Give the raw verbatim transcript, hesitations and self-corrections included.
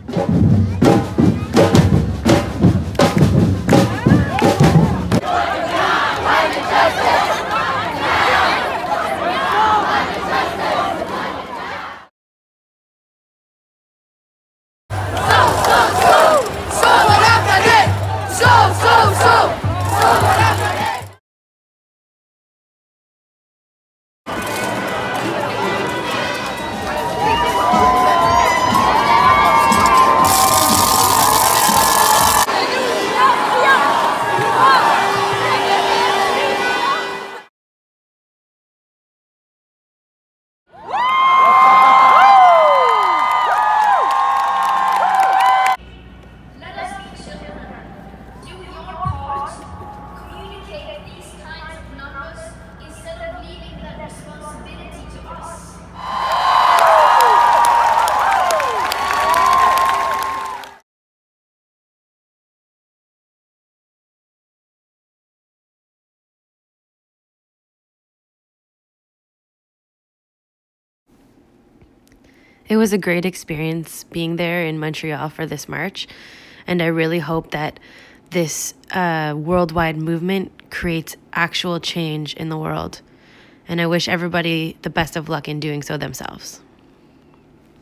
It was a great experience being there in Montreal for this march, and I really hope that this uh, worldwide movement creates actual change in the world. And I wish everybody the best of luck in doing so themselves.